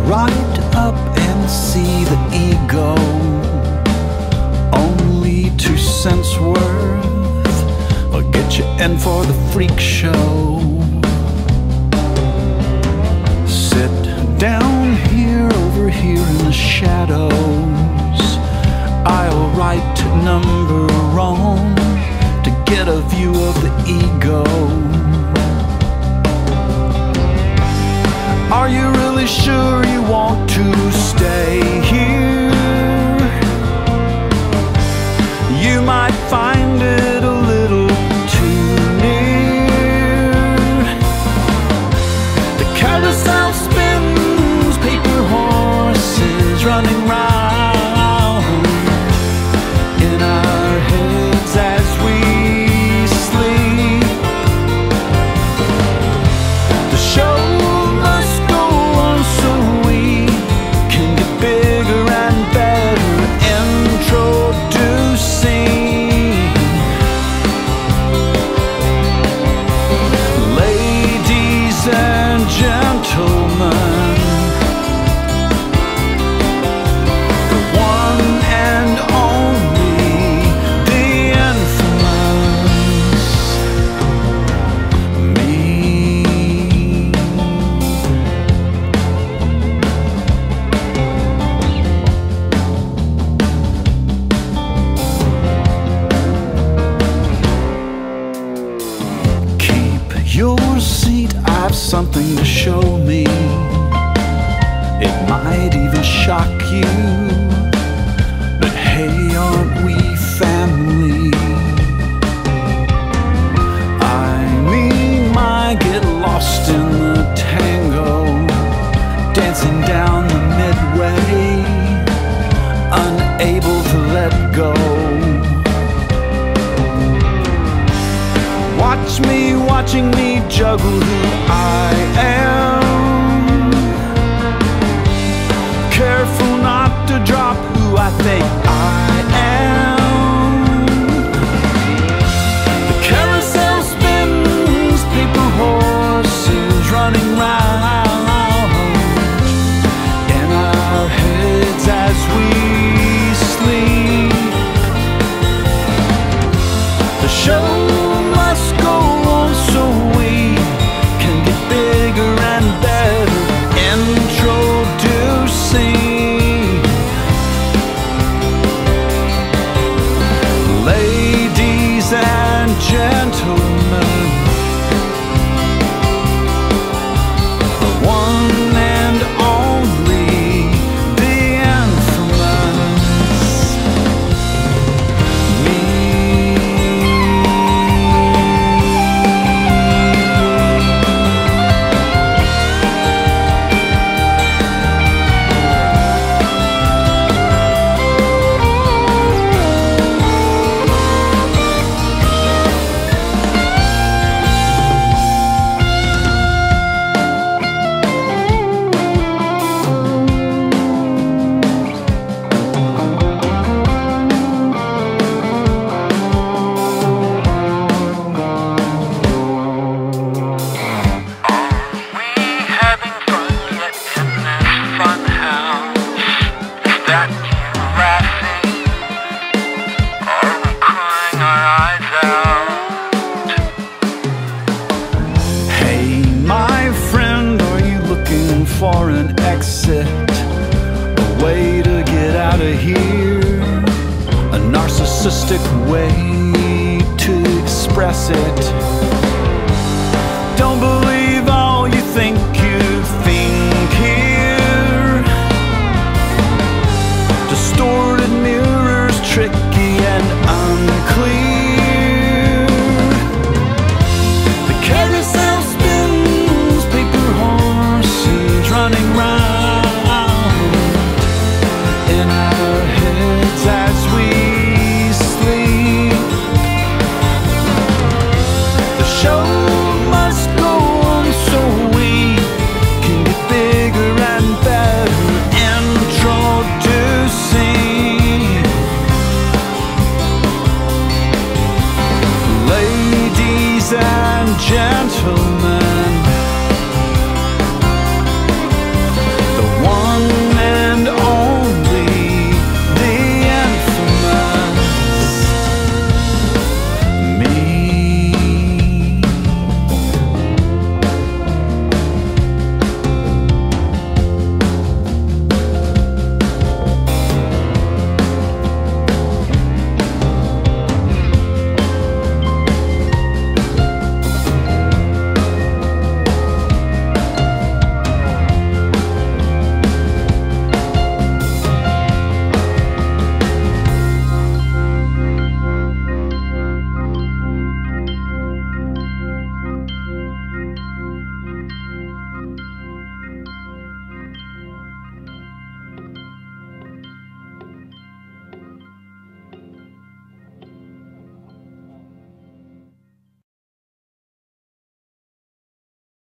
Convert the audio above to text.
right up and see the ego. Only 2 cents worth will get you in for the freak show. Sit down here, over here in the shadows. I'll write number wrong to get a view of the ego. Are you really sure you want to stay here? You might find it a little too near. The carousel spins, paper horses running round in our heads as we sleep. The show must go on so we can get bigger and better. Introducing ladies and gentlemen, the one and only, the infamous me. Keep your seat, I've something to show me. It might even shock you, but hey, aren't we family? I mean, might get lost in the tango, dancing down the midway, unable to let go. Watch me, watching me juggle who I am. Careful not to drop who I think I am. The carousel spins, paper horses running round in our heads as we sleep. The show must go on so we can get bigger and better. Introducing ladies and gentlemen, the one and only, the infamous me. For an exit, a way to get out of here, a narcissistic way to express it.